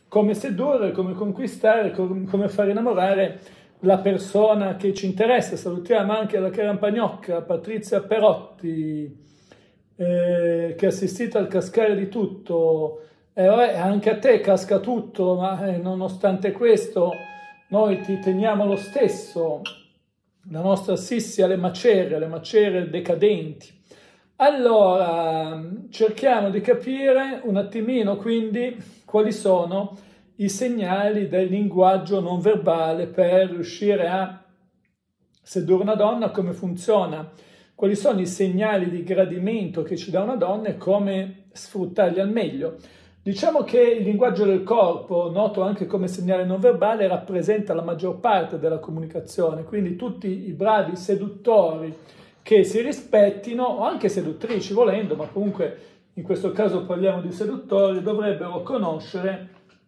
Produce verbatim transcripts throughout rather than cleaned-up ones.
come sedurre, come conquistare, com come far innamorare la persona che ci interessa. Salutiamo anche la Carampagnocca, Patrizia Perotti, eh, che ha assistito al cascare di tutto. Eh, vabbè, anche a te casca tutto, ma eh, nonostante questo noi ti teniamo lo stesso, la nostra Sissi alle macerie, alle macerie decadenti. Allora, cerchiamo di capire un attimino quindi quali sono i segnali del linguaggio non verbale per riuscire a sedurre una donna, come funziona, quali sono i segnali di gradimento che ci dà una donna e come sfruttarli al meglio. Diciamo che il linguaggio del corpo, noto anche come segnale non verbale, rappresenta la maggior parte della comunicazione, quindi tutti i bravi seduttori che si rispettino, o anche seduttrici volendo, ma comunque in questo caso parliamo di seduttori, dovrebbero conoscere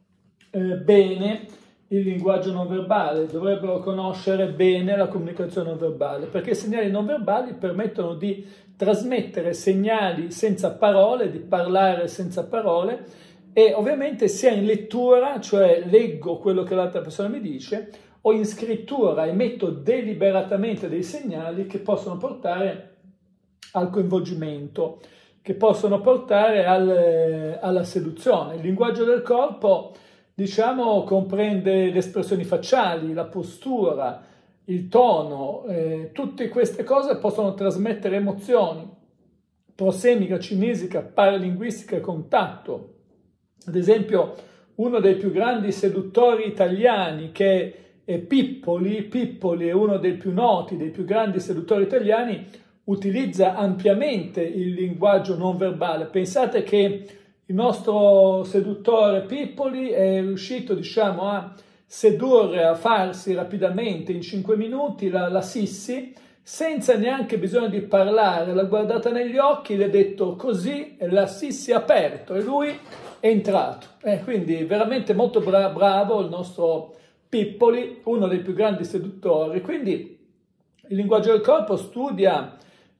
eh, bene il linguaggio non verbale, dovrebbero conoscere bene la comunicazione non verbale, perché i segnali non verbali permettono di trasmettere segnali senza parole, di parlare senza parole, e ovviamente sia in lettura, cioè leggo quello che l'altra persona mi dice, o in scrittura emetto deliberatamente dei segnali che possono portare al coinvolgimento, che possono portare al, alla seduzione. Il linguaggio del corpo, diciamo, comprende le espressioni facciali, la postura, il tono, eh, tutte queste cose possono trasmettere emozioni, prosemica, cinesica, paralinguistica e contatto. Ad esempio, uno dei più grandi seduttori italiani, che è Pippoli, Pippoli è uno dei più noti, dei più grandi seduttori italiani, utilizza ampiamente il linguaggio non verbale. Pensate che il nostro seduttore Pippoli è riuscito, diciamo, a sedurre, a farsi rapidamente in cinque minuti la, la Sissi, senza neanche bisogno di parlare. L'ha guardata negli occhi, le ha detto così, e la Sissi ha aperto e lui è entrato. Eh, quindi veramente molto bra bravo il nostro Pippoli, uno dei più grandi seduttori. Quindi il linguaggio del corpo studia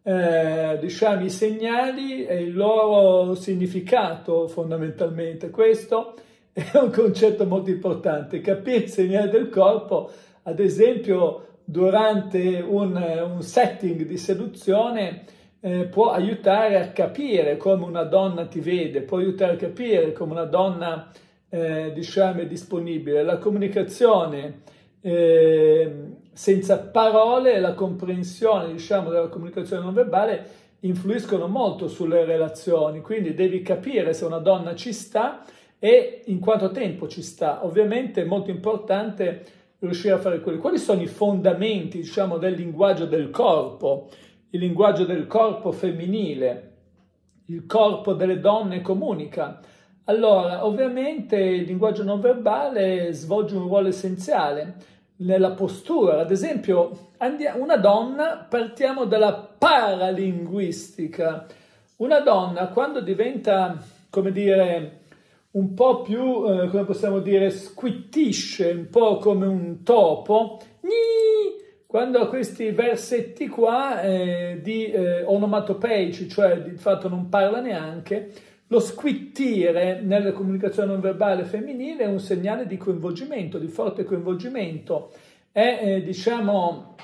eh, diciamo, i segnali e il loro significato fondamentalmente. Questo è un concetto molto importante, capire i segnali del corpo, ad esempio durante un, un setting di seduzione eh, può aiutare a capire come una donna ti vede, può aiutare a capire come una donna eh, diciamo è disponibile. La comunicazione eh, senza parole e la comprensione diciamo della comunicazione non verbale influiscono molto sulle relazioni, quindi devi capire se una donna ci sta e in quanto tempo ci sta. Ovviamente è molto importante riuscire a fare quelli. Quali sono i fondamenti, diciamo, del linguaggio del corpo? Il linguaggio del corpo femminile, il corpo delle donne comunica. Allora, ovviamente il linguaggio non verbale svolge un ruolo essenziale nella postura. Ad esempio, una donna, partiamo dalla paralinguistica. Una donna quando diventa, come dire, un po' più, eh, come possiamo dire, squittisce, un po' come un topo, gni, quando ha questi versetti qua eh, di eh, onomatopeici, cioè di fatto non parla neanche, lo squittire nella comunicazione non verbale femminile è un segnale di coinvolgimento, di forte coinvolgimento. È, eh, diciamo,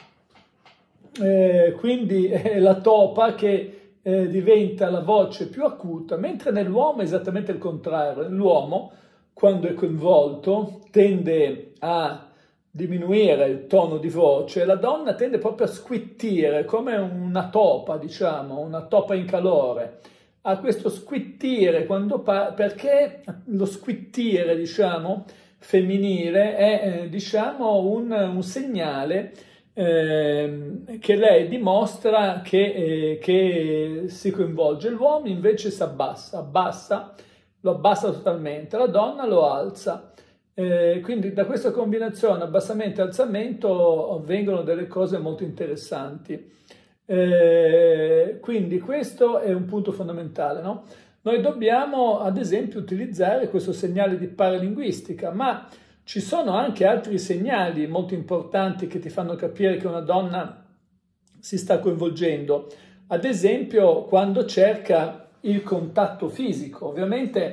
eh, quindi è la topa che Eh, diventa la voce più acuta, mentre nell'uomo è esattamente il contrario. L'uomo, quando è coinvolto, tende a diminuire il tono di voce, la donna tende proprio a squittire, come una topa, diciamo, una topa in calore. Ha questo squittire quando parla, perché lo squittire, diciamo, femminile è, eh, diciamo, un, un segnale Eh, che lei dimostra che, eh, che si coinvolge. L'uomo invece si abbassa, abbassa, lo abbassa totalmente, la donna lo alza. Eh, quindi da questa combinazione abbassamento e alzamento avvengono delle cose molto interessanti. Eh, quindi questo è un punto fondamentale, no? Noi dobbiamo ad esempio utilizzare questo segnale di paralinguistica, ma ci sono anche altri segnali molto importanti che ti fanno capire che una donna si sta coinvolgendo. Ad esempio, quando cerca il contatto fisico. Ovviamente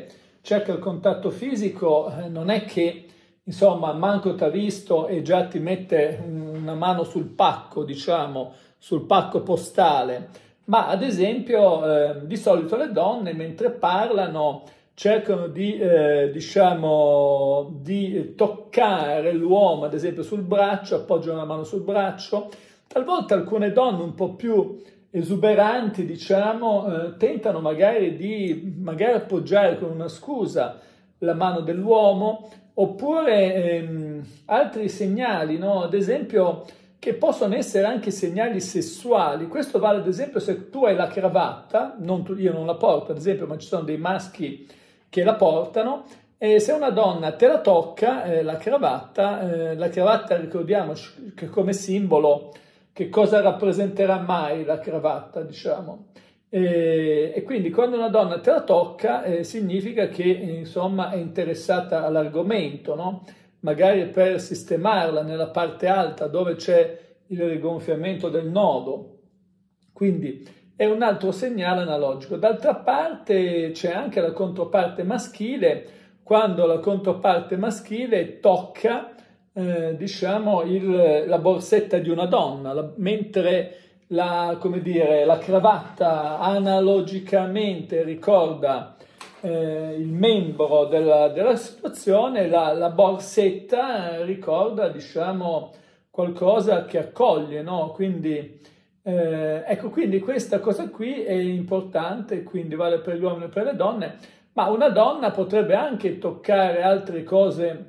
cerca il contatto fisico, eh, non è che, insomma, manco t'ha visto e già ti mette una mano sul pacco, diciamo, sul pacco postale, ma ad esempio eh, di solito le donne mentre parlano cercano di, eh, diciamo, di toccare l'uomo, ad esempio sul braccio, appoggiano la mano sul braccio. Talvolta alcune donne un po' più esuberanti, diciamo, eh, tentano magari di magari appoggiare con una scusa la mano dell'uomo, oppure ehm, altri segnali, no? Ad esempio, che possono essere anche segnali sessuali. Questo vale ad esempio se tu hai la cravatta, non tu, io non la porto ad esempio, ma ci sono dei maschi che la portano, e se una donna te la tocca, eh, la cravatta, eh, la cravatta ricordiamoci che come simbolo, che cosa rappresenterà mai la cravatta, diciamo. E, e quindi quando una donna te la tocca eh, significa che insomma è interessata all'argomento, no? Magari per sistemarla nella parte alta dove c'è il rigonfiamento del nodo. Quindi è un altro segnale analogico. D'altra parte c'è anche la controparte maschile, quando la controparte maschile tocca eh, diciamo il, la borsetta di una donna, la, mentre la, come dire, la cravatta analogicamente ricorda eh, il membro della, della situazione, la, la borsetta ricorda, diciamo, qualcosa che accoglie, no? Quindi Eh, ecco, quindi questa cosa qui è importante, quindi vale per gli uomini e per le donne, ma una donna potrebbe anche toccare altre cose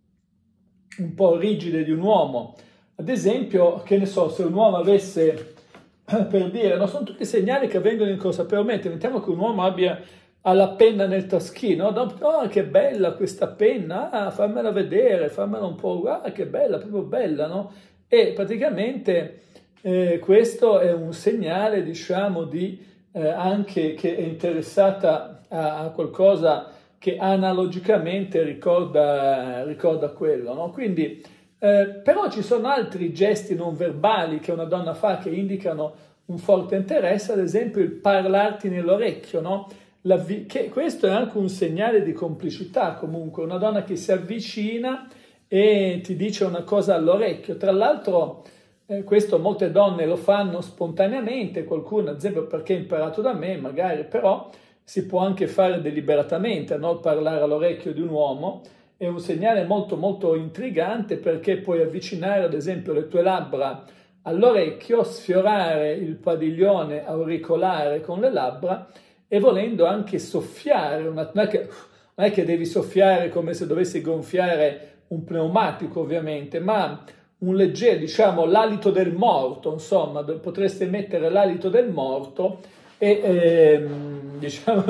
un po' rigide di un uomo. Ad esempio, che ne so, se un uomo avesse, per dire, no, sono tutti segnali che avvengono in corsa per mente, mettiamo che un uomo abbia ha la penna nel taschino, oh, che bella questa penna, ah, fammela vedere, fammela un po', guarda che bella, proprio bella, no? E praticamente Eh, questo è un segnale, diciamo, di eh, anche che è interessata a, a qualcosa che analogicamente ricorda, ricorda quello, no? Quindi, eh, però ci sono altri gesti non verbali che una donna fa che indicano un forte interesse, ad esempio il parlarti nell'orecchio, no? La vi- che questo è anche un segnale di complicità, comunque, una donna che si avvicina e ti dice una cosa all'orecchio. Tra l'altro, Eh, questo molte donne lo fanno spontaneamente, qualcuno ad esempio perché ha imparato da me magari, però si può anche fare deliberatamente, no? Parlare all'orecchio di un uomo è un segnale molto molto intrigante, perché puoi avvicinare ad esempio le tue labbra all'orecchio, sfiorare il padiglione auricolare con le labbra e volendo anche soffiare, una, non, è che, non è che devi soffiare come se dovessi gonfiare un pneumatico ovviamente, ma un leggero, diciamo, l'alito del morto, insomma, potreste mettere l'alito del morto e, ehm, diciamo,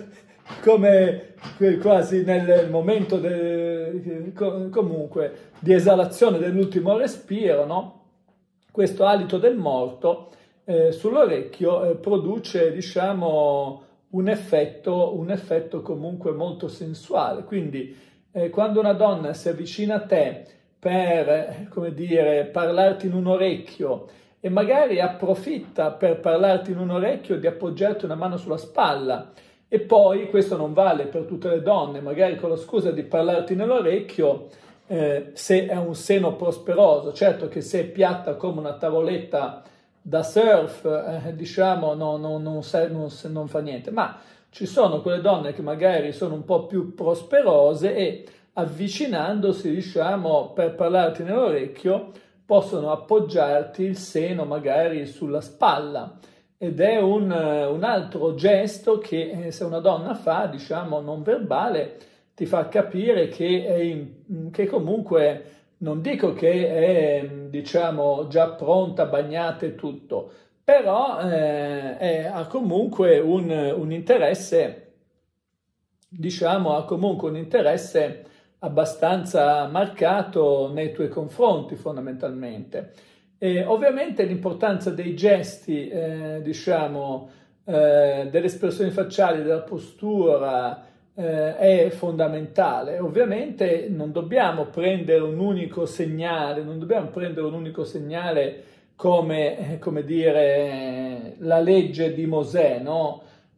come quasi nel momento de, comunque di esalazione dell'ultimo respiro, no? Questo alito del morto eh, sull'orecchio eh, produce, diciamo, un effetto, un effetto comunque molto sensuale. Quindi eh, quando una donna si avvicina a te per, come dire, parlarti in un orecchio e magari approfitta per parlarti in un orecchio di appoggiarti una mano sulla spalla, e poi questo non vale per tutte le donne, magari con la scusa di parlarti nell'orecchio, eh, se è un seno prosperoso, certo che se è piatta come una tavoletta da surf, eh, diciamo, no, no, non, non, non fa niente, ma ci sono quelle donne che magari sono un po' più prosperose e avvicinandosi, diciamo, per parlarti nell'orecchio, possono appoggiarti il seno magari sulla spalla, ed è un, un altro gesto che eh, se una donna fa, diciamo, non verbale, ti fa capire che, è in, che comunque, non dico che è, diciamo, già pronta, bagnata e tutto, però eh, è, ha comunque un, un interesse, diciamo, ha comunque un interesse abbastanza marcato nei tuoi confronti fondamentalmente. E ovviamente l'importanza dei gesti, eh, diciamo, eh, delle espressioni facciali, della postura eh, è fondamentale. Ovviamente non dobbiamo prendere un unico segnale, non dobbiamo prendere un unico segnale come, come dire, la legge di Mosè, no?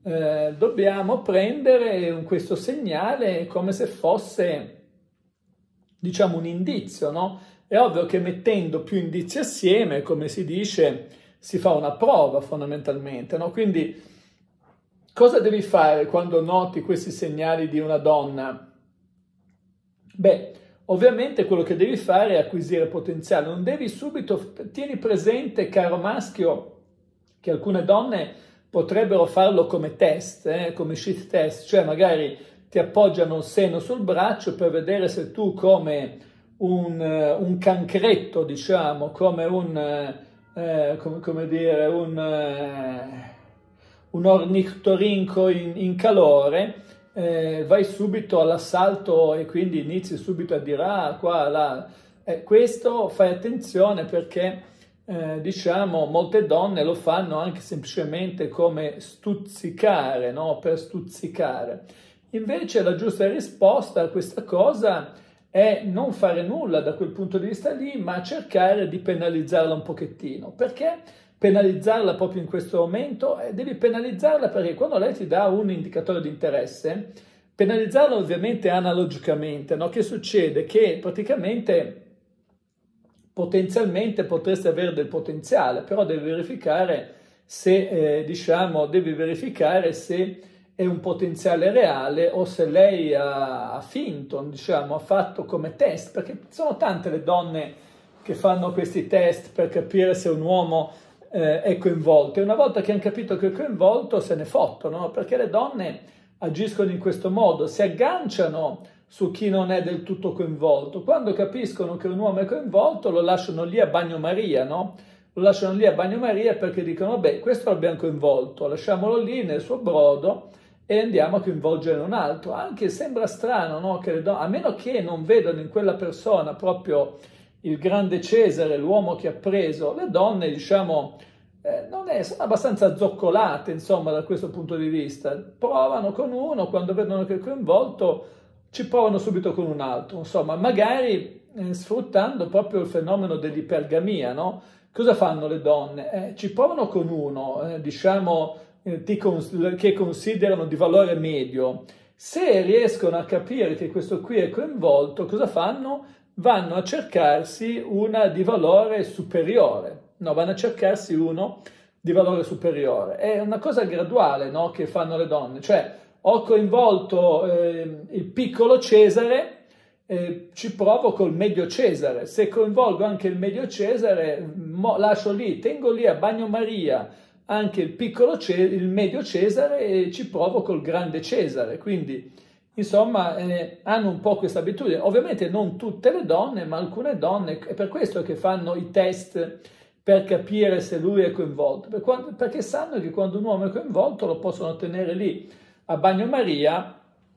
eh, dobbiamo prendere questo segnale come se fosse, diciamo, un indizio, no? È ovvio che mettendo più indizi assieme, come si dice, si fa una prova fondamentalmente, no? Quindi cosa devi fare quando noti questi segnali di una donna? Beh, ovviamente quello che devi fare è acquisire potenziale, non devi subito, tieni presente, caro maschio, che alcune donne potrebbero farlo come test, eh, come sheath test, cioè magari ti appoggiano il seno sul braccio per vedere se tu come un, un cancretto, diciamo, come un, eh, come, come dire, un, eh, un ornitorinco in, in calore, eh, vai subito all'assalto e quindi inizi subito a dire ah, qua, là. Eh, questo fai attenzione perché Eh, diciamo, molte donne lo fanno anche semplicemente come stuzzicare, no? Per stuzzicare. Invece la giusta risposta a questa cosa è non fare nulla da quel punto di vista lì, ma cercare di penalizzarla un pochettino. Perché penalizzarla proprio in questo momento? Eh, devi penalizzarla perché quando lei ti dà un indicatore di interesse, penalizzarla ovviamente analogicamente, no? Che succede? Che praticamente potenzialmente potresti avere del potenziale, però devi verificare se, eh, diciamo, devi verificare se è un potenziale reale o se lei ha, ha finto, diciamo, ha fatto come test, perché sono tante le donne che fanno questi test per capire se un uomo eh, è coinvolto, e una volta che hanno capito che è coinvolto se ne fottono, no? Perché le donne agiscono in questo modo, si agganciano su chi non è del tutto coinvolto. Quando capiscono che un uomo è coinvolto lo lasciano lì a bagnomaria, no? Lo lasciano lì a bagnomaria perché dicono, beh, questo l'abbiamo coinvolto, lasciamolo lì nel suo brodo e andiamo a coinvolgere un altro. Anche sembra strano, no? Che le donne, a meno che non vedano in quella persona proprio il grande Cesare, l'uomo che ha preso, le donne, diciamo, eh, non è, sono abbastanza zoccolate, insomma, da questo punto di vista. Provano con uno, quando vedono che è coinvolto, ci provano subito con un altro, insomma, magari eh, sfruttando proprio il fenomeno dell'ipergamia, no? Cosa fanno le donne? Eh, ci provano con uno, eh, diciamo, eh, ti cons- che considerano di valore medio. Se riescono a capire che questo qui è coinvolto, cosa fanno? Vanno a cercarsi una di valore superiore, no? Vanno a cercarsi uno di valore superiore. È una cosa graduale, no? Che fanno le donne, cioè ho coinvolto eh, il piccolo Cesare, eh, ci provo col medio Cesare. Se coinvolgo anche il medio Cesare, mo, lascio lì, tengo lì a bagnomaria anche il piccolo Cesare, il medio Cesare e ci provo col grande Cesare. Quindi, insomma, eh, hanno un po' questa abitudine. Ovviamente non tutte le donne, ma alcune donne, è per questo che fanno i test per capire se lui è coinvolto, perché sanno che quando un uomo è coinvolto lo possono tenere lì a bagnomaria.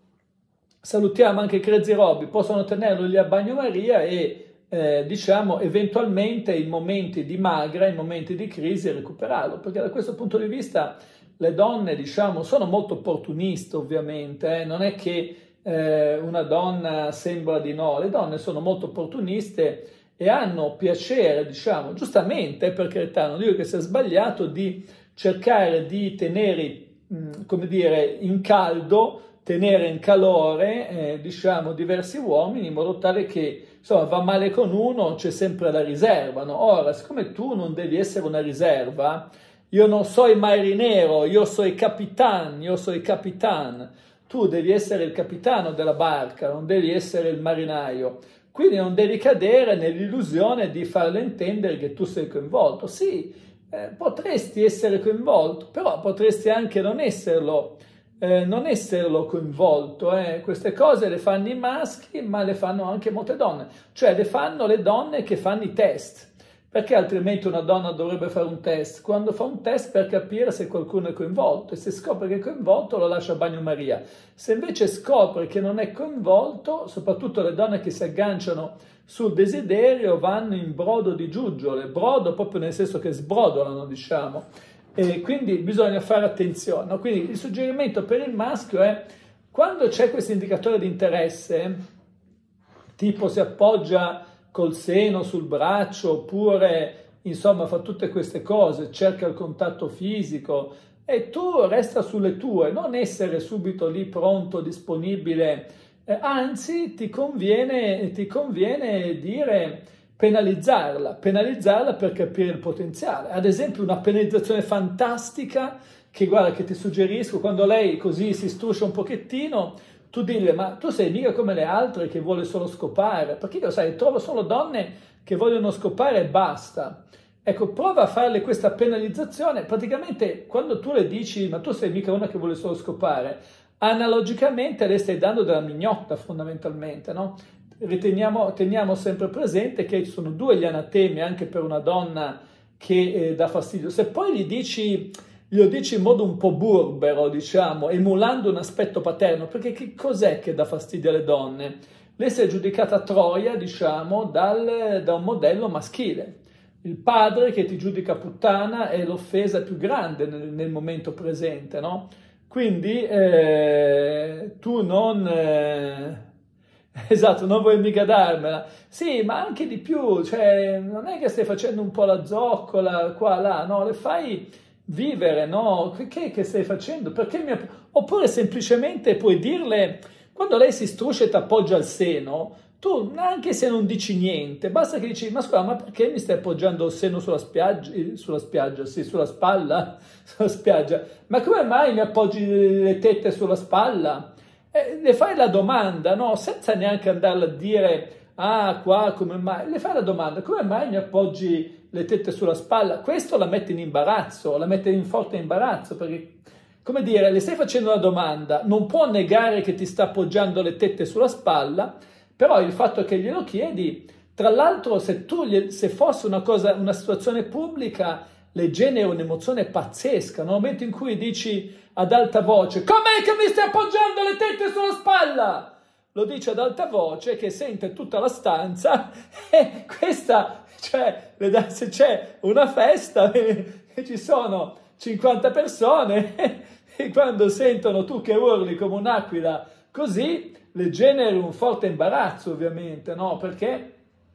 Salutiamo anche Crazy Robby, possono tenerlo lì a bagnomaria e eh, diciamo eventualmente in momenti di magra, in momenti di crisi recuperarlo, perché da questo punto di vista le donne, diciamo, sono molto opportuniste ovviamente, eh? Non è che eh, una donna sembra di no, le donne sono molto opportuniste e hanno piacere, diciamo, giustamente, per carità, non dico che sia sbagliato, di cercare di tenere, come dire, in caldo, tenere in calore, eh, diciamo, diversi uomini in modo tale che, insomma, va male con uno, c'è sempre la riserva, no? Ora, siccome tu non devi essere una riserva, io non so il marinero, io so il capitan, io so il capitan, tu devi essere il capitano della barca, non devi essere il marinaio, quindi non devi cadere nell'illusione di farle intendere che tu sei coinvolto. Sì, Eh, potresti essere coinvolto, però potresti anche non esserlo, eh, non esserlo coinvolto. Eh. Queste cose le fanno i maschi, ma le fanno anche molte donne, cioè le fanno le donne che fanno i test, perché altrimenti una donna dovrebbe fare un test? Quando fa un test per capire se qualcuno è coinvolto, e se scopre che è coinvolto lo lascia a bagnomaria. Se invece scopre che non è coinvolto, soprattutto le donne che si agganciano sul desiderio, vanno in brodo di giuggiole, brodo proprio nel senso che sbrodolano, diciamo, e quindi bisogna fare attenzione, no? Quindi il suggerimento per il maschio è, quando c'è questo indicatore di interesse, tipo si appoggia col seno sul braccio, oppure insomma fa tutte queste cose, cerca il contatto fisico, e tu resta sulle tue, non essere subito lì pronto, disponibile, eh, anzi ti conviene, ti conviene dire penalizzarla, penalizzarla per capire il potenziale. Ad esempio una penalizzazione fantastica che guarda che ti suggerisco, quando lei così si struscia un pochettino, tu dille, ma tu sei mica come le altre che vuole solo scopare, perché io sai, trovo solo donne che vogliono scopare e basta. Ecco, prova a farle questa penalizzazione, praticamente quando tu le dici, ma tu sei mica una che vuole solo scopare, analogicamente le stai dando della mignotta fondamentalmente, no? Riteniamo, teniamo sempre presente che ci sono due gli anatemi anche per una donna che eh, dà fastidio. Se poi gli dici, glielo dici in modo un po' burbero, diciamo, emulando un aspetto paterno, perché che cos'è che dà fastidio alle donne? Lei si è giudicata troia, diciamo, dal, da un modello maschile. Il padre che ti giudica puttana è l'offesa più grande nel, nel momento presente, no? Quindi eh, tu non... Eh, esatto, non vuoi mica darmela. Sì, ma anche di più, cioè non è che stai facendo un po' la zoccola qua, là, no? Le fai vivere, no? Che, che stai facendo? Perché mi... Oppure semplicemente puoi dirle, quando lei si struscia e ti appoggia al seno, tu, anche se non dici niente, basta che dici, ma scusa, ma perché mi stai appoggiando il seno sulla spiaggia, sulla spiaggia, sì, sulla spalla, sulla spiaggia, ma come mai mi appoggi le tette sulla spalla? Eh, le fai la domanda, no? Senza neanche andarle a dire, ah, qua, come mai? Le fai la domanda, come mai mi appoggi le tette sulla spalla? Questo la mette in imbarazzo, la mette in forte imbarazzo, perché, come dire, le stai facendo una domanda, non può negare che ti sta appoggiando le tette sulla spalla, però il fatto che glielo chiedi, tra l'altro se tu, gli, se fosse una cosa, una situazione pubblica, le genera un'emozione pazzesca, nel momento in cui dici ad alta voce, com'è che mi stai appoggiando le tette sulla spalla? Lo dice ad alta voce che sente tutta la stanza e questa, cioè, se c'è una festa e ci sono cinquanta persone e quando sentono tu che urli come un'aquila così, le generi un forte imbarazzo ovviamente, no? Perché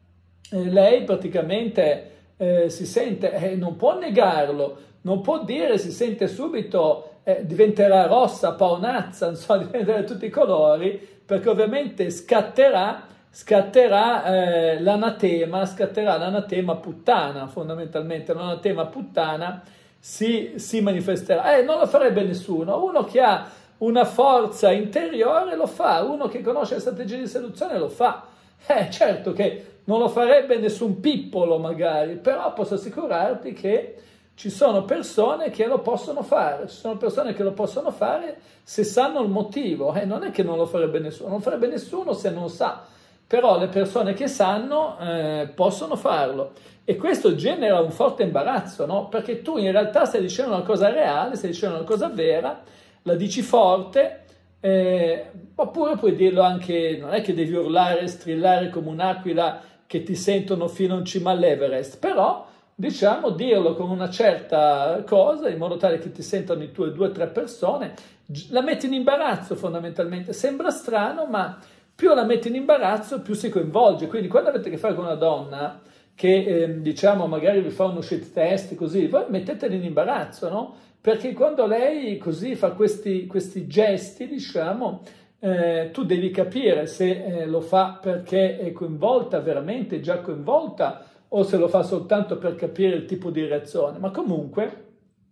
eh, lei praticamente eh, si sente, eh, non può negarlo, non può dire, si sente subito, eh, diventerà rossa, paonazza, non so, diventerà tutti i colori, perché ovviamente scatterà, scatterà eh, l'anatema, scatterà l'anatema puttana, fondamentalmente, l'anatema puttana si, si manifesterà. Eh, non lo farebbe nessuno, uno che ha una forza interiore lo fa, uno che conosce le strategie di seduzione lo fa. Eh, certo che non lo farebbe nessun pippolo magari, però posso assicurarti che ci sono persone che lo possono fare, ci sono persone che lo possono fare se sanno il motivo, eh, non è che non lo farebbe nessuno, non farebbe nessuno se non sa, però le persone che sanno eh, possono farlo e questo genera un forte imbarazzo, no? Perché tu in realtà stai dicendo una cosa reale, stai dicendo una cosa vera, la dici forte, eh, oppure puoi dirlo anche, non è che devi urlare, strillare come un'aquila che ti sentono fino in cima all'Everest, però diciamo dirlo con una certa cosa, in modo tale che ti sentano i tuoi due o tre persone, la metti in imbarazzo fondamentalmente, sembra strano, ma più la metti in imbarazzo più si coinvolge, quindi quando avete a che fare con una donna che eh, diciamo magari vi fa uno shit test così, voi mettetela in imbarazzo, no? Perché quando lei così fa questi, questi gesti, diciamo, eh, tu devi capire se eh, lo fa perché è coinvolta, veramente già coinvolta, o se lo fa soltanto per capire il tipo di reazione. Ma comunque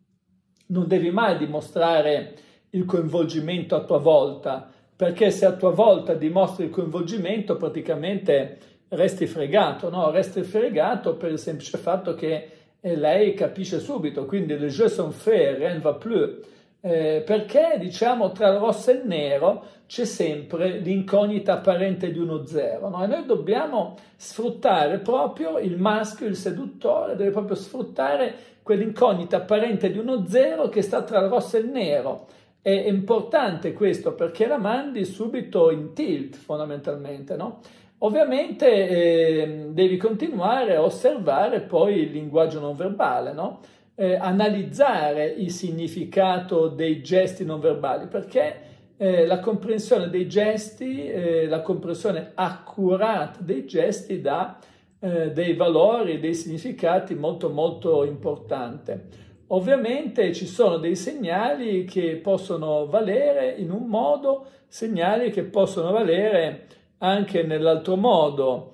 non devi mai dimostrare il coinvolgimento a tua volta, perché se a tua volta dimostri il coinvolgimento praticamente resti fregato, no? Resti fregato per il semplice fatto che e lei capisce subito, quindi le jeux sont faits, rien ne va plus, eh, perché diciamo tra il rosso e il nero c'è sempre l'incognita apparente di uno zero, no? E noi dobbiamo sfruttare proprio il maschio, il seduttore, deve proprio sfruttare quell'incognita apparente di uno zero che sta tra il rosso e il nero. È importante questo perché la mandi subito in tilt fondamentalmente, no? Ovviamente eh, devi continuare a osservare poi il linguaggio non verbale, no? Eh, analizzare il significato dei gesti non verbali, perché eh, la comprensione dei gesti, eh, la comprensione accurata dei gesti dà eh, dei valori, dei significati molto molto importante. ovviamente ci sono dei segnali che possono valere in un modo, segnali che possono valere anche nell'altro modo.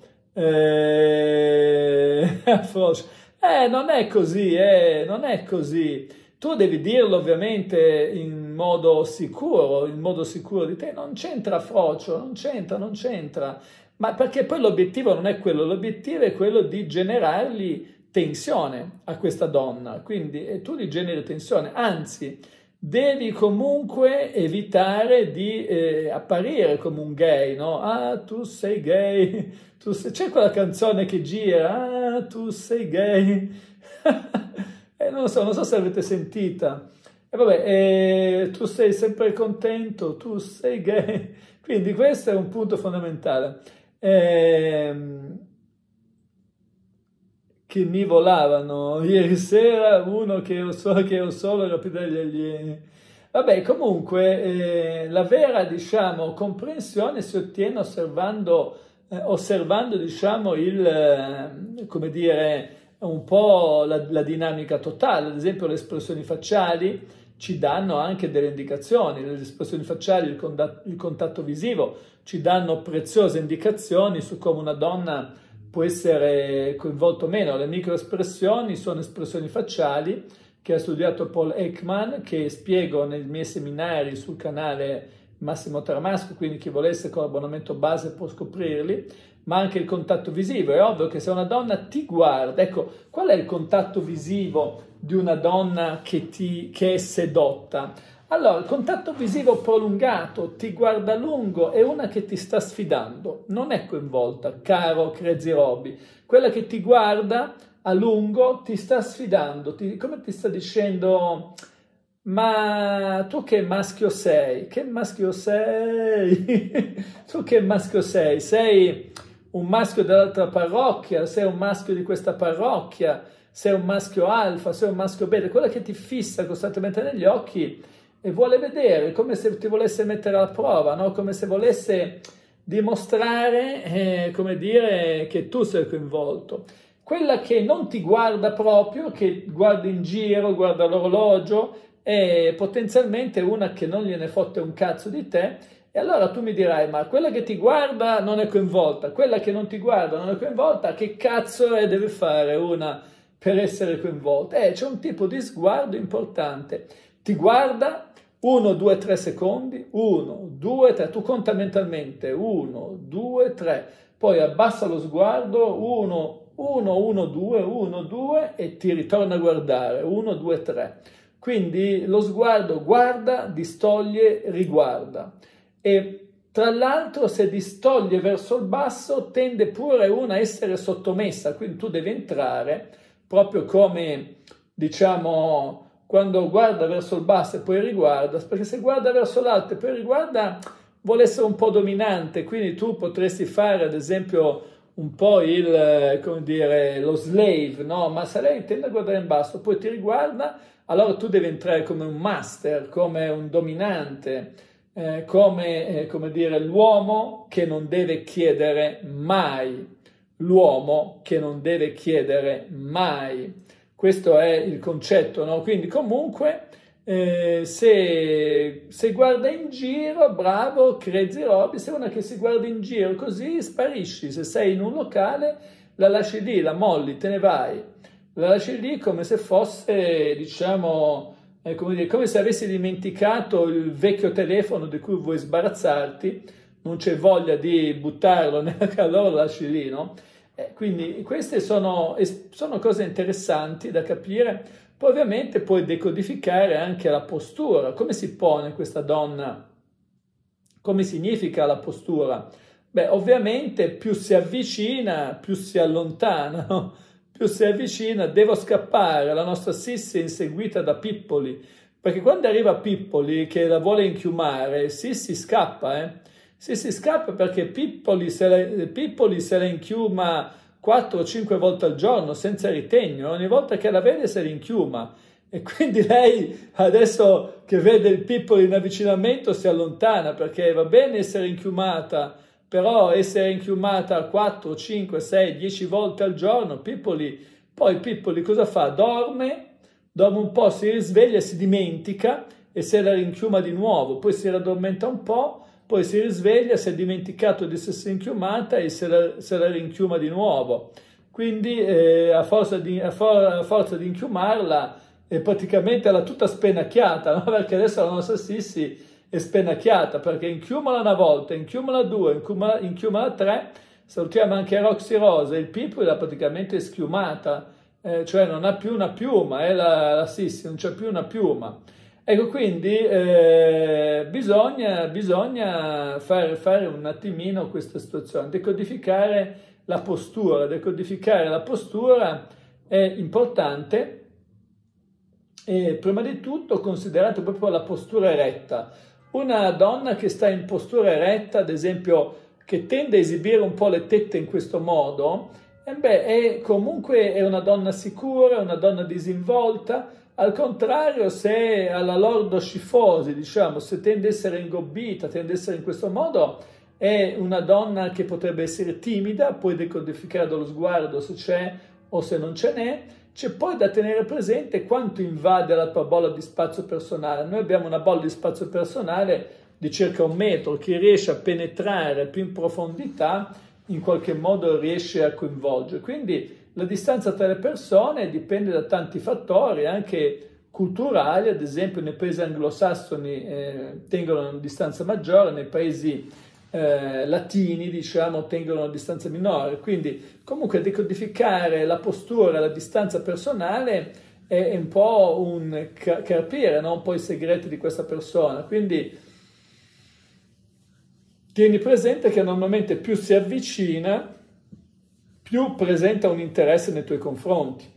Eh, eh, non è così, eh, non è così. Tu devi dirlo ovviamente in modo sicuro, in modo sicuro di te. Non c'entra frocio, non c'entra, non c'entra. Ma perché poi l'obiettivo non è quello, l'obiettivo è quello di generargli tensione a questa donna, quindi e tu gli generi tensione, anzi devi comunque evitare di eh, apparire come un gay, no? Ah, tu sei gay, tu sei... c'è quella canzone che gira, ah, tu sei gay, e non so, non so se l'avete sentita, e vabbè, eh, tu sei sempre contento, tu sei gay, quindi questo è un punto fondamentale. Ehm, che mi volavano ieri sera, uno che io so che io solo rapido gli alieni. Vabbè, comunque eh, la vera, diciamo, comprensione si ottiene osservando, eh, osservando diciamo, il, eh, come dire, un po' la, la dinamica totale. Ad esempio le espressioni facciali ci danno anche delle indicazioni, le espressioni facciali, il contatto, il contatto visivo ci danno preziose indicazioni su come una donna può essere coinvolto o meno. Le microespressioni sono espressioni facciali che ha studiato Paul Ekman, che spiego nei miei seminari sul canale Massimo Tramasco, quindi chi volesse con l'abbonamento base può scoprirli, ma anche il contatto visivo. È ovvio che se una donna ti guarda, ecco, qual è il contatto visivo di una donna che, ti, che è sedotta? Allora, il contatto visivo prolungato, ti guarda a lungo, è una che ti sta sfidando, non è coinvolta, caro Crazy Robby. Quella che ti guarda a lungo ti sta sfidando, ti, come ti sta dicendo, ma tu che maschio sei? Che maschio sei? Tu che maschio sei? Sei un maschio dell'altra parrocchia? Sei un maschio di questa parrocchia? Sei un maschio alfa? Sei un maschio beta? Quella che ti fissa costantemente negli occhi e vuole vedere, come se ti volesse mettere alla prova, no? Come se volesse dimostrare, eh, come dire, che tu sei coinvolto. Quella che non ti guarda proprio, che guarda in giro, guarda l'orologio, è potenzialmente una che non gliene fotte un cazzo di te, e allora tu mi dirai, ma quella che ti guarda non è coinvolta, quella che non ti guarda non è coinvolta, che cazzo è, deve fare una per essere coinvolta? Eh, c'è un tipo di sguardo importante, ti guarda, uno, due, tre secondi, uno, due, tre, tu conta mentalmente, uno, due, tre, poi abbassa lo sguardo, uno, uno, uno, due, uno, due e ti ritorna a guardare, uno, due, tre. Quindi lo sguardo guarda, distoglie, riguarda. E tra l'altro se distoglie verso il basso tende pure una a essere sottomessa, quindi tu devi entrare proprio come, diciamo, quando guarda verso il basso e poi riguarda, perché se guarda verso l'alto e poi riguarda vuole essere un po' dominante, quindi tu potresti fare ad esempio un po' il, come dire, lo slave, no? Ma se lei tende a guardare in basso, poi ti riguarda, allora tu devi entrare come un master, come un dominante, eh, come, eh, come dire, l'uomo che non deve chiedere mai, l'uomo che non deve chiedere mai. Questo è il concetto, no? Quindi comunque eh, se, se guarda in giro, bravo, Crazy Robby, sei una che si guarda in giro così sparisci, se sei in un locale la lasci lì, la molli, te ne vai, la lasci lì come se fosse, diciamo, eh, come dire, come se avessi dimenticato il vecchio telefono di cui vuoi sbarazzarti, non c'è voglia di buttarlo, neanche allora lo lasci lì, no? Eh, quindi queste sono, sono cose interessanti da capire. Poi ovviamente puoi decodificare anche la postura, come si pone questa donna, come significa la postura. Beh, ovviamente più si avvicina, più si allontana, no? Più si avvicina, devo scappare, la nostra Sissi è inseguita da Pippoli, perché quando arriva Pippoli che la vuole inchiumare, Sissi scappa, eh? Sì, si scappa perché Pippoli se la, Pippoli se la inchiuma quattro o cinque volte al giorno senza ritegno, ogni volta che la vede se la inchiuma e quindi lei adesso che vede il Pippoli in avvicinamento si allontana perché va bene essere inchiumata, però essere inchiumata quattro, cinque, sei, dieci volte al giorno, Pippoli, poi Pippoli cosa fa? Dorme, dopo un po' si risveglia, si dimentica e se la rinchiuma di nuovo, poi si raddormenta un po', poi si risveglia, si è dimenticato di essersi rinchiumata e se la, se la rinchiuma di nuovo. Quindi eh, a, forza di, a, for, a forza di inchiumarla è praticamente l'ha tutta spenacchiata, no? Perché adesso la nostra Sissi è spenacchiata, perché inchiumala una volta, inchiumala due, inchiumala, inchiumala tre, salutiamo anche Roxy Rosa, il Pipo l'ha praticamente schiumata, eh, cioè non ha più una piuma, è la, la Sissi, non c'è più una piuma. Ecco, quindi eh, bisogna, bisogna fare, fare un attimino questa situazione, decodificare la postura, decodificare la postura è importante e prima di tutto considerate proprio la postura eretta. Una donna che sta in postura eretta, ad esempio, che tende a esibire un po' le tette in questo modo, eh beh, è comunque è una donna sicura, una donna disinvolta. Al contrario, se alla lordoscifosi, diciamo, se tende a essere ingobbita, tende a essere in questo modo, è una donna che potrebbe essere timida, puoi decodificare dallo sguardo se c'è o se non ce n'è. C'è poi da tenere presente quanto invade la tua bolla di spazio personale. Noi abbiamo una bolla di spazio personale di circa un metro, chi riesce a penetrare più in profondità, in qualche modo riesce a coinvolgere. Quindi la distanza tra le persone dipende da tanti fattori, anche culturali, ad esempio nei paesi anglosassoni eh, tengono una distanza maggiore, nei paesi eh, latini diciamo tengono una distanza minore, quindi comunque decodificare la postura, la distanza personale è, è un po' un capire, no? Un po' i segreti di questa persona, quindi tieni presente che normalmente più si avvicina, più presenta un interesse nei tuoi confronti,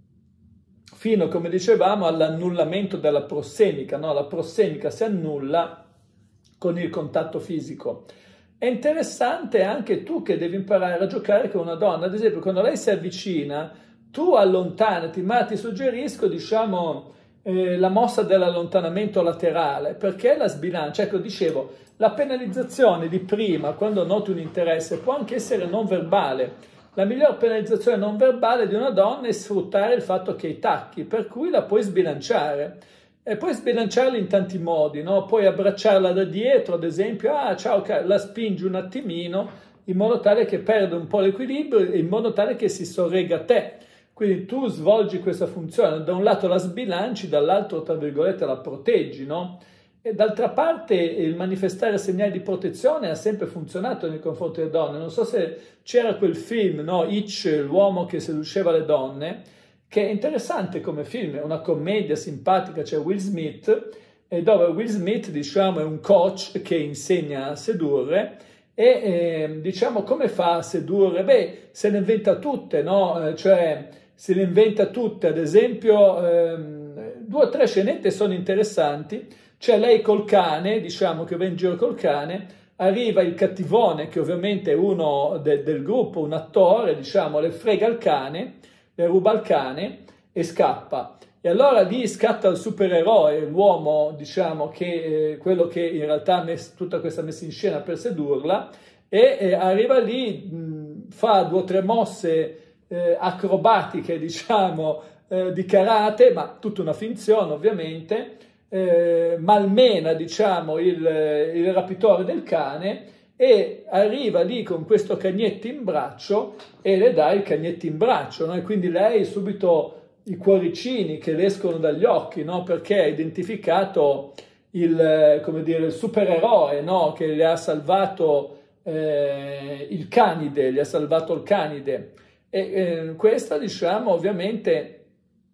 fino, come dicevamo, all'annullamento della prossemica, no? La prossemica si annulla con il contatto fisico. È interessante anche tu che devi imparare a giocare con una donna, ad esempio quando lei si avvicina, tu allontanati, ma ti suggerisco, diciamo, eh, la mossa dell'allontanamento laterale, perché la sbilancia. Ecco, dicevo, la penalizzazione di prima, quando noti un interesse, può anche essere non verbale. La miglior penalizzazione non verbale di una donna è sfruttare il fatto che hai tacchi, per cui la puoi sbilanciare. E puoi sbilanciarla in tanti modi, no? Puoi abbracciarla da dietro, ad esempio, ah ciao, la spingi un attimino, in modo tale che perde un po' l'equilibrio, in modo tale che si sorregga a te. Quindi tu svolgi questa funzione, da un lato la sbilanci, dall'altro, tra virgolette, la proteggi, no? E d'altra parte il manifestare segnali di protezione ha sempre funzionato nei confronti delle donne. Non so se c'era quel film, no? Hitch, l'uomo che seduceva le donne, che è interessante come film, è una commedia simpatica, c'è Will Smith, e dove Will Smith, diciamo, è un coach che insegna a sedurre e eh, diciamo come fa a sedurre? Beh, se ne inventa tutte, no? Cioè se ne inventa tutte, ad esempio ehm, due o tre scenette sono interessanti. C'è lei col cane, diciamo che va in giro col cane, arriva il cattivone che ovviamente è uno de- del gruppo, un attore, diciamo, le frega il cane, le ruba il cane e scappa. E allora lì scatta il supereroe, l'uomo, diciamo, che eh, quello che in realtà ha messo tutta questa messa in scena per sedurla, e eh, arriva lì, mh, fa due o tre mosse eh, acrobatiche, diciamo, eh, di karate, ma tutta una finzione ovviamente, eh, malmena, diciamo, il, il rapitore del cane, e arriva lì con questo cagnetto in braccio e le dà il cagnetto in braccio, no? E quindi lei subito i cuoricini che le escono dagli occhi, no? Perché ha identificato il, come dire, il supereroe, no? Che le ha salvato eh, il canide, le ha salvato il canide. E eh, questa, diciamo, ovviamente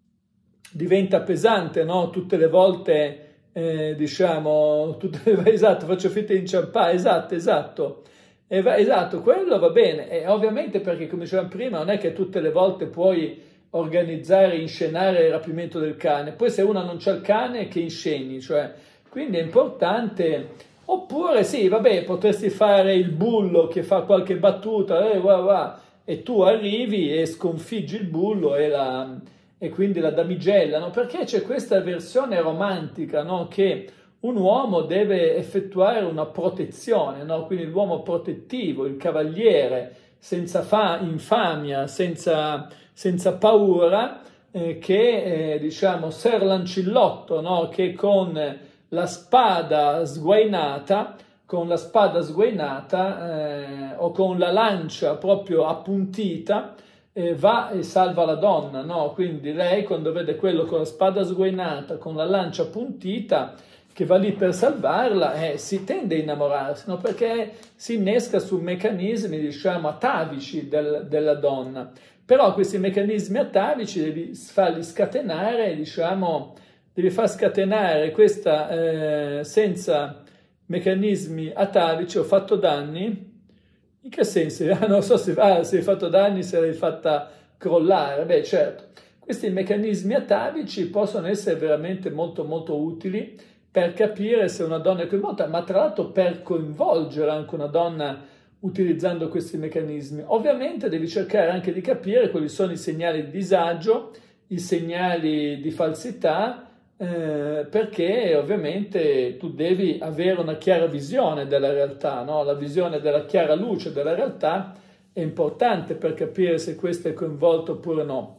diventa pesante, no? Tutte le volte Eh, diciamo, tutte, esatto, faccio finta di inciampare, esatto, esatto, e va, esatto, quello va bene, e ovviamente perché, come dicevamo prima, non è che tutte le volte puoi organizzare, inscenare il rapimento del cane, poi se una non c'ha il cane che insceni, cioè, quindi è importante, oppure sì, vabbè, potresti fare il bullo che fa qualche battuta, eh, va, va, e tu arrivi e sconfiggi il bullo e la... e quindi la damigella, no? Perché c'è questa versione romantica, no? Che un uomo deve effettuare una protezione, no? Quindi l'uomo protettivo, il cavaliere, senza fa- infamia, senza, senza paura, eh, che, eh, diciamo, Ser Lancillotto, no? Che con la spada sguainata, con la spada sguainata eh, o con la lancia proprio appuntita, eh, va e salva la donna, no? Quindi lei, quando vede quello con la spada sguainata, con la lancia appuntita, che va lì per salvarla, eh, si tende a innamorarsi, no? Perché si innesca su meccanismi, diciamo, atavici del, della donna. Però questi meccanismi atavici devi farli scatenare, diciamo, devi far scatenare questa, eh, senza meccanismi atavici. Ho fatto danni? In che senso? Ah, non so se, ah, se hai fatto danni, se l'hai fatta crollare. Beh, certo, questi meccanismi atavici possono essere veramente molto molto utili per capire se una donna è coinvolta, ma tra l'altro per coinvolgere anche una donna utilizzando questi meccanismi. Ovviamente devi cercare anche di capire quali sono i segnali di disagio, i segnali di falsità, eh, perché ovviamente tu devi avere una chiara visione della realtà, no? La visione della chiara luce della realtà è importante per capire se questo è coinvolto oppure no.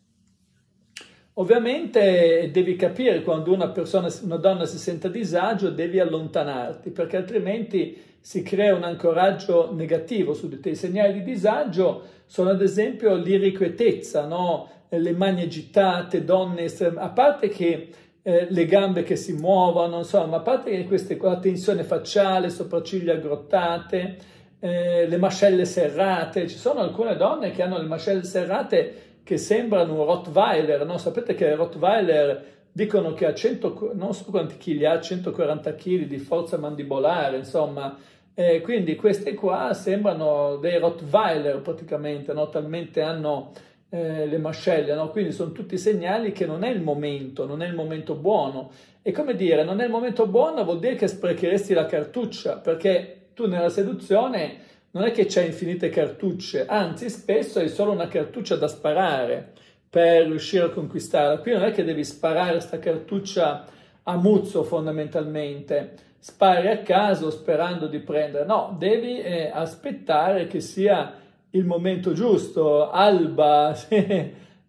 Ovviamente devi capire quando una persona, una donna si sente a disagio, devi allontanarti, perché altrimenti si crea un ancoraggio negativo su di te. I segnali di disagio sono ad esempio l'irrequietezza, no? Le mani agitate, donne, a parte che eh, le gambe che si muovono, insomma, a parte che queste, la tensione facciale, sopracciglia aggrottate, eh, le mascelle serrate. Ci sono alcune donne che hanno le mascelle serrate che sembrano un Rottweiler, no? Sapete che il Rottweiler dicono che ha cento, non so quanti chili ha, centoquaranta chili di forza mandibolare, insomma, eh, quindi queste qua sembrano dei Rottweiler praticamente, no? Talmente hanno eh, le mascelle, no? Quindi sono tutti segnali che non è il momento, non è il momento buono. E come dire, non è il momento buono vuol dire che sprecheresti la cartuccia, perché tu nella seduzione non è che c'è infinite cartucce, anzi spesso hai solo una cartuccia da sparare per riuscire a conquistarla. Qui non è che devi sparare sta cartuccia a muzzo fondamentalmente, spari a caso sperando di prendere, no, devi eh, aspettare che sia il momento giusto. Alba, se,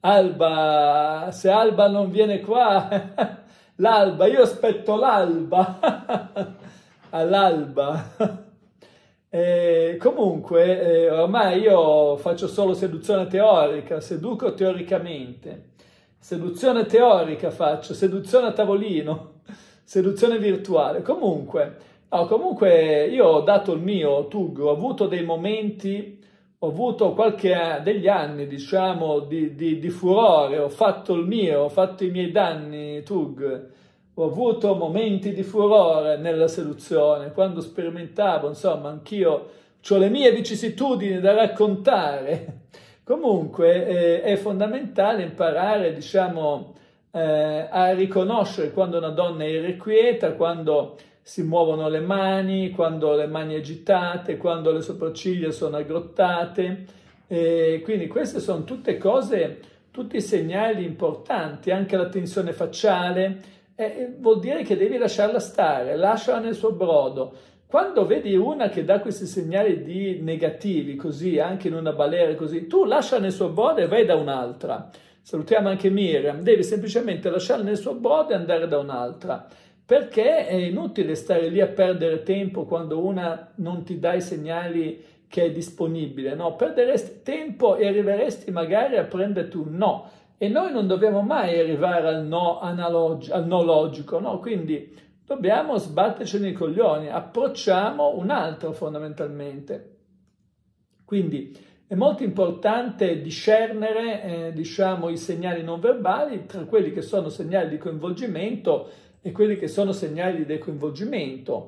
Alba, se Alba non viene qua, l'alba, io aspetto l'alba, all'alba. Eh, comunque, eh, ormai io faccio solo seduzione teorica, seduco teoricamente, seduzione teorica faccio, seduzione a tavolino, seduzione virtuale. Comunque, no, comunque io ho dato il mio, Tug, ho avuto dei momenti, ho avuto qualche, degli anni, diciamo, di, di, di furore, ho fatto il mio, ho fatto i miei danni, Tug. Ho avuto momenti di furore nella seduzione, quando sperimentavo, insomma, anch'io ho le mie vicissitudini da raccontare. Comunque eh, è fondamentale imparare, diciamo, eh, a riconoscere quando una donna è irrequieta, quando si muovono le mani, quando le mani agitate, quando le sopracciglia sono aggrottate. Eh, quindi queste sono tutte cose, tutti segnali importanti, anche la tensione facciale. Eh, vuol dire che devi lasciarla stare, lasciala nel suo brodo. Quando vedi una che dà questi segnali di negativi, così, anche in una balera, così, tu lascia nel suo brodo e vai da un'altra. Salutiamo anche Miriam. Devi semplicemente lasciarla nel suo brodo e andare da un'altra, perché è inutile stare lì a perdere tempo quando una non ti dà i segnali che è disponibile, no? Perderesti tempo e arriveresti magari a prenderti un no. E noi non dobbiamo mai arrivare al no, analog- al no logico, no? Quindi dobbiamo sbatterci nei coglioni, approcciamo un altro fondamentalmente. Quindi è molto importante discernere, eh, diciamo, i segnali non verbali tra quelli che sono segnali di coinvolgimento e quelli che sono segnali di decoinvolgimento.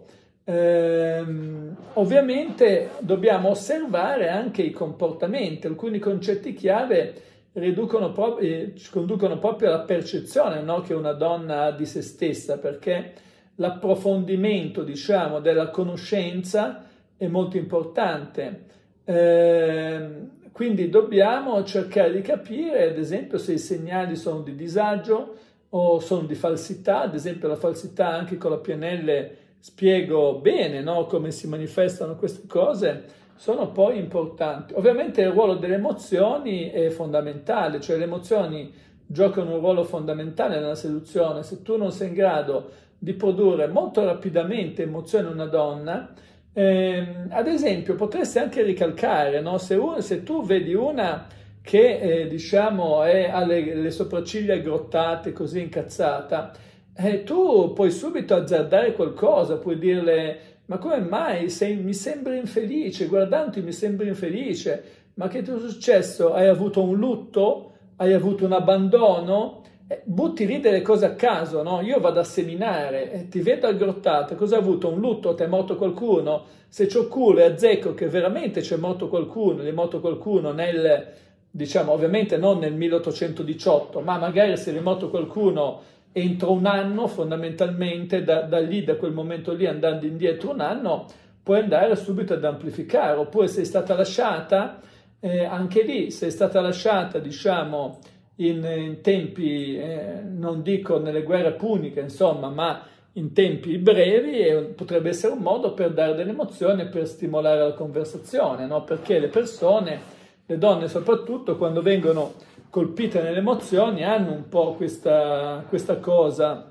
Ehm, ovviamente dobbiamo osservare anche i comportamenti, alcuni concetti chiave riducono proprio, ci conducono proprio alla percezione, no, che una donna ha di se stessa, perché l'approfondimento, diciamo, della conoscenza è molto importante. Eh, quindi dobbiamo cercare di capire, ad esempio, se i segnali sono di disagio o sono di falsità. Ad esempio la falsità, anche con la P N L spiego bene, no, come si manifestano queste cose, sono poi importanti. Ovviamente il ruolo delle emozioni è fondamentale, cioè le emozioni giocano un ruolo fondamentale nella seduzione. Se tu non sei in grado di produrre molto rapidamente emozione in una donna, ehm, ad esempio potresti anche ricalcare, no? Se, un, se tu vedi una che eh, diciamo è, ha le, le sopracciglia aggrottate, così incazzata, eh, tu puoi subito azzardare qualcosa, puoi dirle: ma come mai sei, mi sembri infelice, guardandoti mi sembri infelice, ma che ti è successo? Hai avuto un lutto? Hai avuto un abbandono? Eh, butti lì delle cose a caso, no? Io vado a seminare, eh, ti vedo aggrottata, cosa hai avuto? Un lutto? Ti è morto qualcuno? Se c'ho culo e azzecco che veramente c'è morto qualcuno, è morto qualcuno nel, diciamo, ovviamente non nel milleottocentodiciotto, ma magari se è morto qualcuno entro un anno, fondamentalmente, da, da lì, da quel momento lì, andando indietro un anno, puoi andare subito ad amplificare. Oppure sei stata lasciata, eh, anche lì, sei stata lasciata, diciamo, in, in tempi, eh, non dico nelle guerre puniche, insomma, ma in tempi brevi, e potrebbe essere un modo per dare delle emozioni e per stimolare la conversazione, no? Perché le persone, le donne soprattutto, quando vengono colpite nelle emozioni, hanno un po' questa, questa cosa.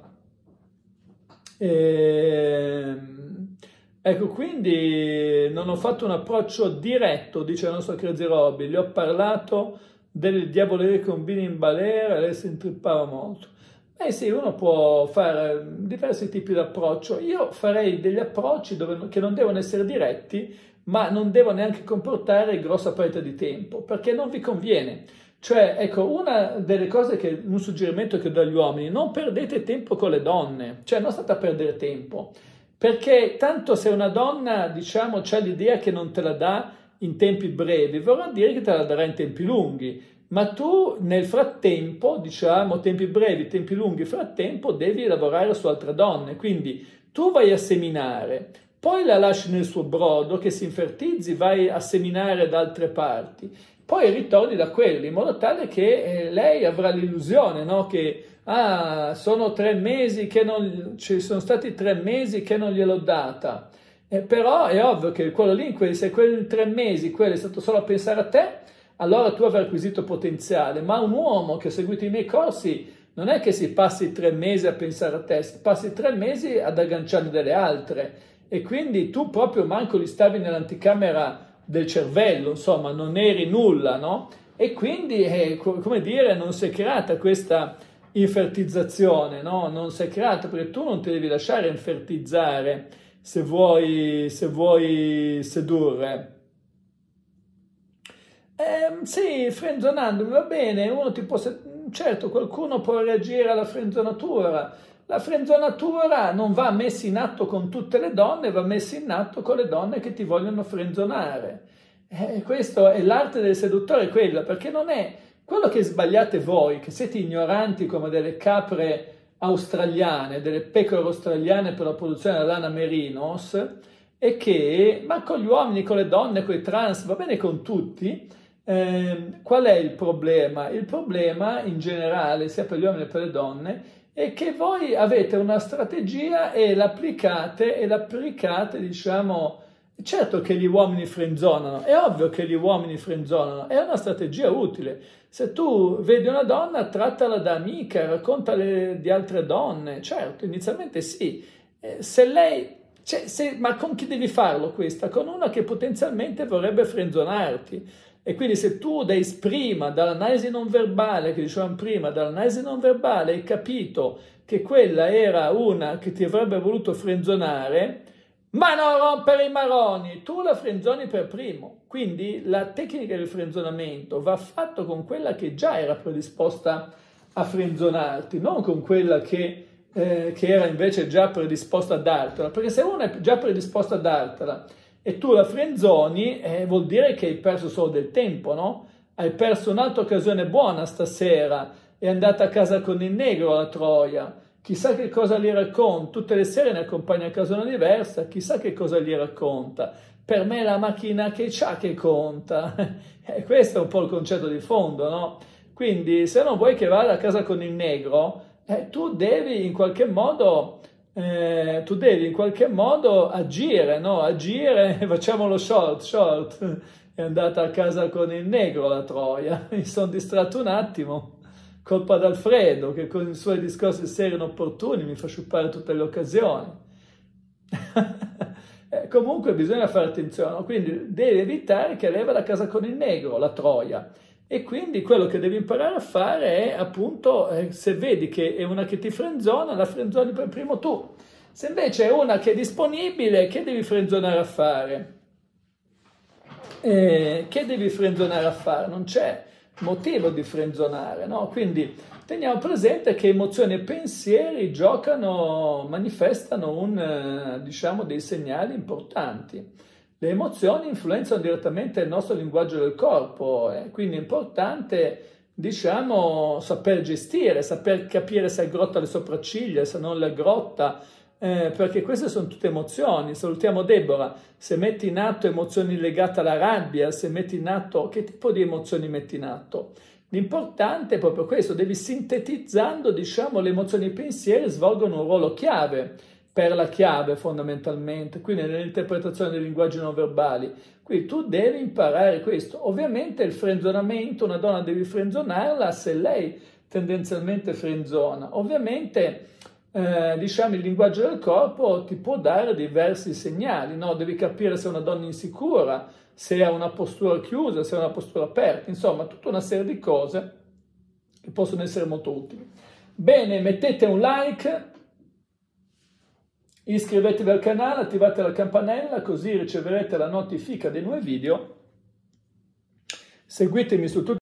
E, ecco, quindi non ho fatto un approccio diretto, dice il nostro Crazy Robby, gli ho parlato delle diavolerie con Bini in balera e lei si intrippava molto. Eh sì, uno può fare diversi tipi di approccio. Io farei degli approcci dove, che non devono essere diretti, ma non devono neanche comportare grossa perdita di tempo, perché non vi conviene. Cioè, ecco, una delle cose che, un suggerimento che do agli uomini: non perdete tempo con le donne, cioè non state a perdere tempo, perché tanto se una donna, diciamo, c'ha l'idea che non te la dà in tempi brevi, vorrà dire che te la darà in tempi lunghi, ma tu nel frattempo, diciamo, tempi brevi, tempi lunghi, frattempo devi lavorare su altre donne, quindi tu vai a seminare, poi la lasci nel suo brodo che si infertizzi, vai a seminare da altre parti, poi ritorni da quelli, in modo tale che eh, lei avrà l'illusione, no? Che ah, sono tre mesi che non, ci sono stati tre mesi che non gliel'ho data. Eh, però è ovvio che quello lì, in quei, se quei tre mesi quello è stato solo a pensare a te, allora tu avrai acquisito potenziale. Ma un uomo che ha seguito i miei corsi non è che si passi tre mesi a pensare a te, si passi tre mesi ad agganciare delle altre, e quindi tu proprio manco li stavi nell'anticamera del cervello, insomma, non eri nulla, no? E quindi, eh, co- come dire, non si è creata questa infertizzazione, no? Non si è creata, perché tu non ti devi lasciare infertizzare se vuoi, se vuoi sedurre. Eh, sì, frenzonandomi va bene, uno ti può, certo, qualcuno può reagire alla frenzonatura. La frenzonatura non va messa in atto con tutte le donne, va messa in atto con le donne che ti vogliono frenzonare. Eh, questo è l'arte del seduttore, quella, perché non è quello che sbagliate voi, che siete ignoranti come delle capre australiane, delle pecore australiane per la produzione della lana merinos, e che, ma con gli uomini, con le donne, con i trans, va bene con tutti. Eh, qual è il problema? Il problema in generale, sia per gli uomini che per le donne, è che voi avete una strategia e l'applicate, e l'applicate, diciamo, certo che gli uomini frenzonano, è ovvio che gli uomini frenzonano, è una strategia utile. Se tu vedi una donna, trattala da amica, raccontale di altre donne, certo, inizialmente sì. Eh, se lei, cioè, se, ma con chi devi farlo questa? Con una che potenzialmente vorrebbe frenzonarti. E quindi se tu dai prima, dall'analisi non verbale, che dicevamo prima, dall'analisi non verbale hai capito che quella era una che ti avrebbe voluto frenzonare, ma non rompere i maroni, tu la frenzoni per primo. Quindi la tecnica del frenzonamento va fatto con quella che già era predisposta a frenzonarti, non con quella che, eh, che era invece già predisposta a dartela, perché se una è già predisposta a dartela e tu la frenzoni, eh, vuol dire che hai perso solo del tempo, no? Hai perso un'altra occasione buona stasera, è andata a casa con il negro alla Troia, chissà che cosa gli racconta, tutte le sere ne accompagna a casa una diversa, chissà che cosa gli racconta. Per me è la macchina che c'ha che conta, e questo è un po' il concetto di fondo, no? Quindi se non vuoi che vada a casa con il negro, eh, tu devi in qualche modo... Eh, tu devi in qualche modo agire, no? Agire, facciamo lo short, short, è andata a casa con il negro la Troia, mi sono distratto un attimo, colpa d'Alfredo, che con i suoi discorsi seri inopportuni mi fa sciupare tutte le occasioni. eh, comunque bisogna fare attenzione, quindi devi evitare che lei vada a casa con il negro, la troia. E quindi quello che devi imparare a fare è appunto, eh, se vedi che è una che ti frenzona, la frenzoni per primo tu. Se invece è una che è disponibile, che devi frenzonare a fare? Eh, che devi frenzonare a fare? Non c'è motivo di frenzonare, no? Quindi teniamo presente che emozioni e pensieri giocano, manifestano un, diciamo, dei segnali importanti. Le emozioni influenzano direttamente il nostro linguaggio del corpo, eh? Quindi è importante, diciamo, saper gestire, saper capire se aggrotta le sopracciglia, se non le aggrotta, eh, perché queste sono tutte emozioni. Salutiamo Deborah. Se metti in atto emozioni legate alla rabbia, se metti in atto, che tipo di emozioni metti in atto? L'importante è proprio questo, devi sintetizzando, diciamo, le emozioni e i pensieri svolgono un ruolo chiave per la chiave fondamentalmente, quindi nell'interpretazione dei linguaggi non verbali. Qui tu devi imparare questo. Ovviamente il frenzonamento, una donna devi frenzonarla se lei tendenzialmente frenzona. Ovviamente eh, diciamo il linguaggio del corpo ti può dare diversi segnali, no? Devi capire se è una donna insicura, se ha una postura chiusa, se ha una postura aperta, insomma tutta una serie di cose che possono essere molto utili. Bene, mettete un like, iscrivetevi al canale, attivate la campanella così riceverete la notifica dei nuovi video. Seguitemi su tutti